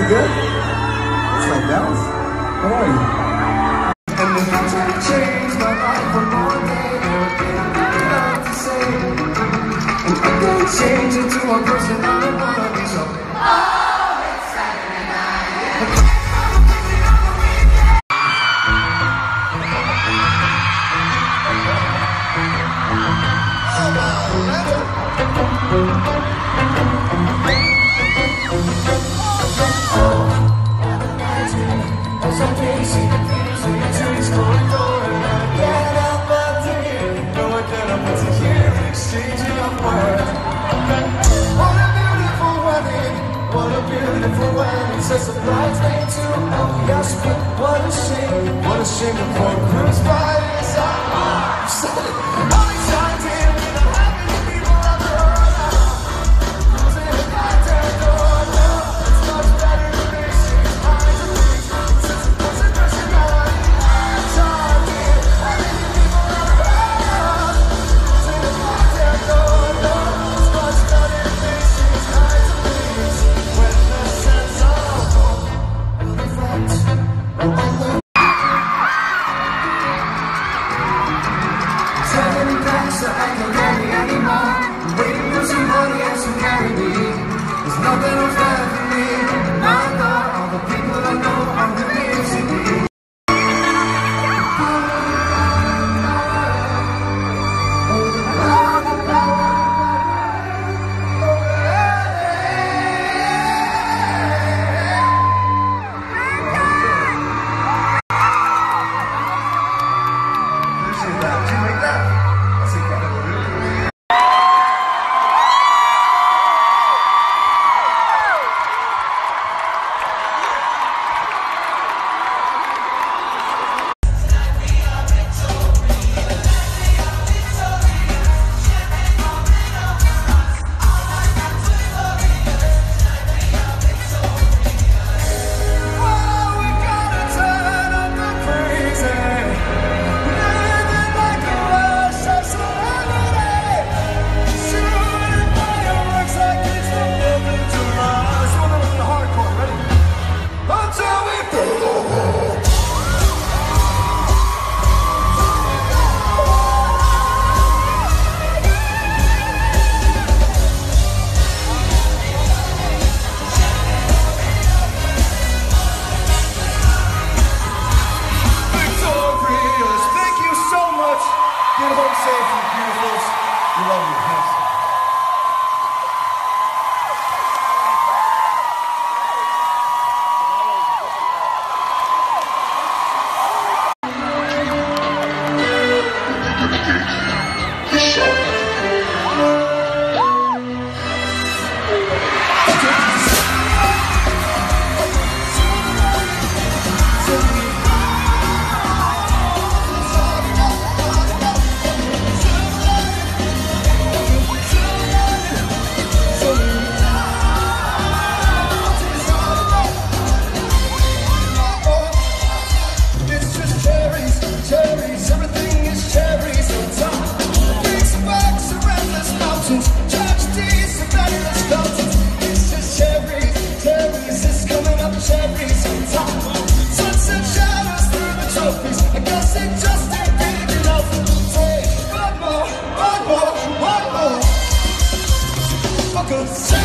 good? It's like Dallas. How are you? And the future changed my life from one day. Enough to say, and I can change into a person I don't wanna be. So, oh, it's Saturday night. It's a surprise day to oh yes, but what a shame before it proves by his eye. You said it, all these times here, we don't have any people on the road. Closing the goddamn door, no, it's much better than this. It's eyes and things, since it wasn't pressing on. Talking, how many people on the road? Closing the goddamn door, no, it's much better than this. It's eyes and things, when the sense of seven packs that I can't carry anymore. Waiting for somebody else to carry me. There's nothing else left for me. My God, all the people I know are missing me. Get home safe, you beautifuls. We love you. Thanks. Good.